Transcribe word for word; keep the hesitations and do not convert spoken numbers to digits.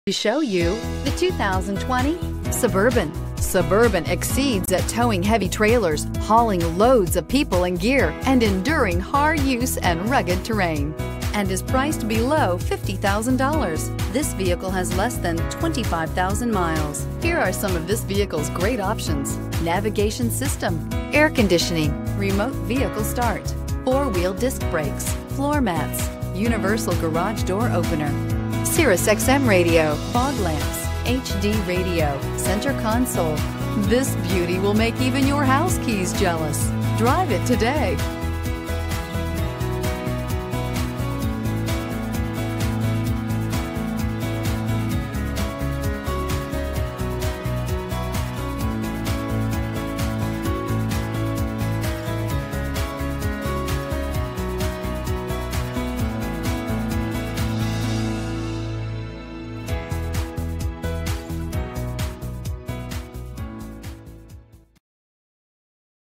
To show you the two thousand twenty Suburban. Suburban exceeds at towing heavy trailers, hauling loads of people and gear, and enduring hard use and rugged terrain, and is priced below fifty thousand dollars. This vehicle has less than twenty-five thousand miles. Here are some of this vehicle's great options: navigation system, air conditioning, remote vehicle start, four-wheel disc brakes, floor mats, universal garage door opener, Sirius X M radio, fog lamps, H D radio, center console. This beauty will make even your house keys jealous. Drive it today.